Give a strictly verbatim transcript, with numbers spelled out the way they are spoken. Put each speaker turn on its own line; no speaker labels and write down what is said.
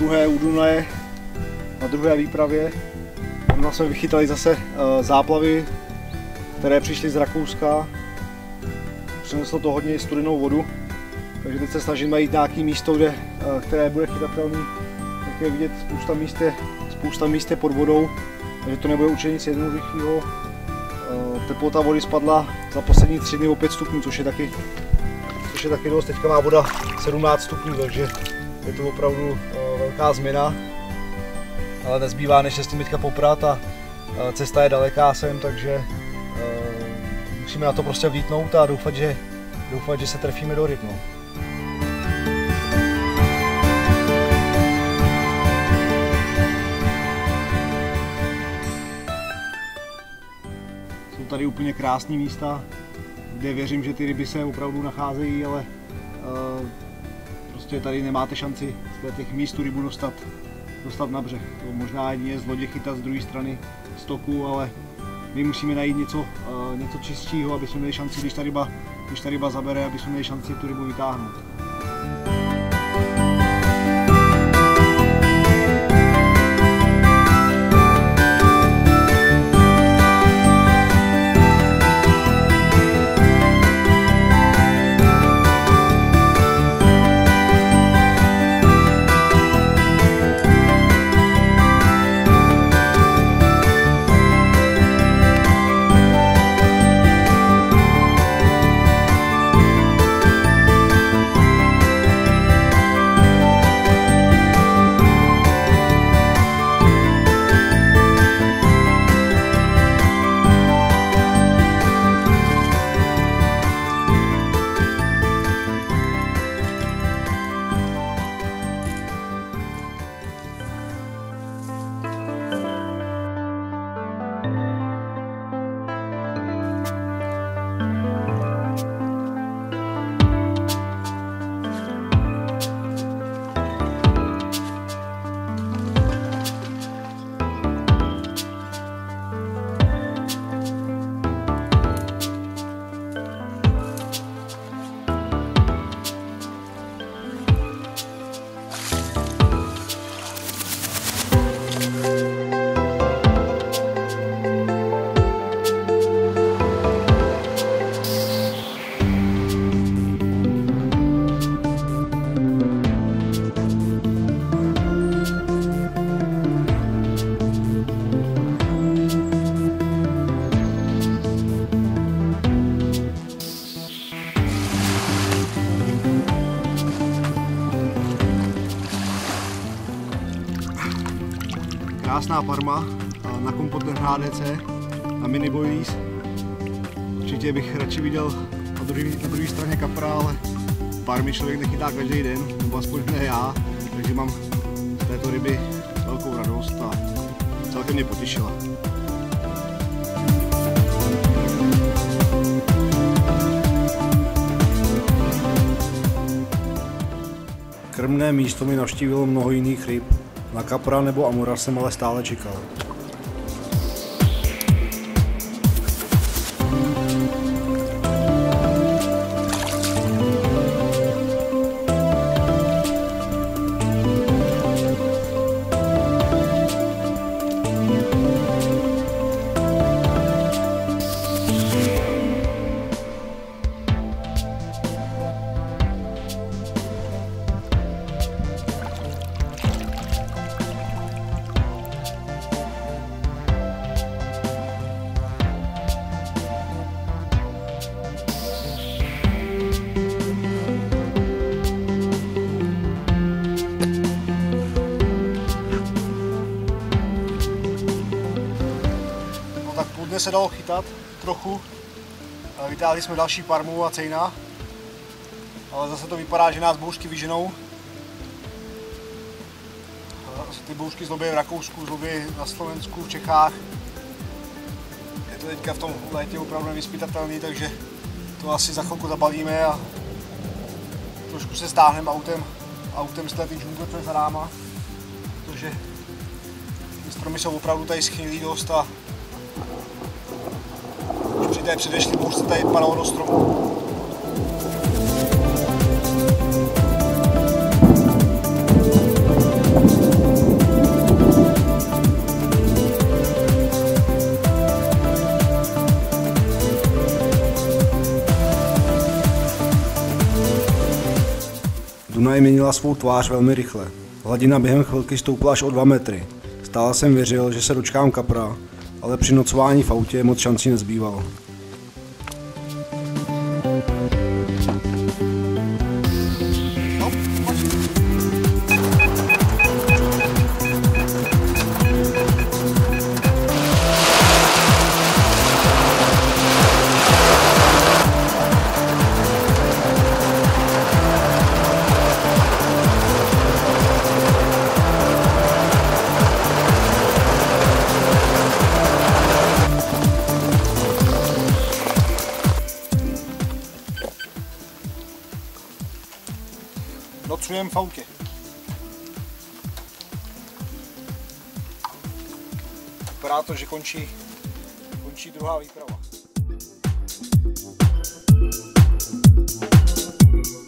druhé u Dunaje, na druhé výpravě. Tam jsme vychytali zase záplavy, které přišly z Rakouska. Přineslo to hodně studenou vodu, takže teď se snažíme jít nějaké místo, kde, které bude chytatelné. Jak je vidět, spousta míst je, spousta míst je pod vodou, takže to nebude určitě nic jednoduchého. Teplota vody spadla za poslední tři dny o pět stupňů, což je taky, což je taky dost. Teďka má voda sedmnáct stupňů, takže je to opravdu velká změna. Ale nezbývá, než se s tím teďka poprat a cesta je daleká sem, takže musíme na to prostě vlítnout a doufat, že, doufat, že se trefíme do ryb. No. Jsou tady úplně krásné místa, kde věřím, že ty ryby se opravdu nacházejí, ale uh, prostě tady nemáte šanci z těch míst tu rybu dostat, dostat na břeh. To možná jedině z lodě chytat z druhé strany stoku, ale my musíme najít něco, uh, něco čistšího, aby jsme měli šanci, když ta ryba, když ta ryba zabere, aby jsme měli šanci tu rybu vytáhnout. Krásná parma na kompotech H D C, na mini boilies. Určitě bych radši viděl na druhé straně kapra, ale parmy člověk nechytá každý den, nebo aspoň ne já, takže mám z této ryby velkou radost a celkem mě potěšila. Krmné místo mi navštívilo mnoho jiných ryb. Na kapra nebo amura jsem ale stále čekal. Se dalo chytat trochu, vytáhli jsme další parmu a cejna, ale zase to vypadá, že nás bouřky vyženou. Ty bouřky zlobí v Rakousku, zlobí na Slovensku, v Čechách. Je to teďka v tom létě opravdu nevyzpytatelný, takže to asi za chvilku zabalíme a trošku se stáhneme autem, autem z té džungle, co je za náma, protože ty stromy jsou opravdu tady schnilý dost a při té předešlý bouřce tady padalo do stromu. Dunaj měnila svou tvář velmi rychle. Hladina během chvilky stoupla až o dva metry. Stále jsem věřil, že se dočkám kapra, ale při nocování v autě moc šancí nezbývalo. Nocujeme v autě. Vypadá to, že končí, končí druhá výprava.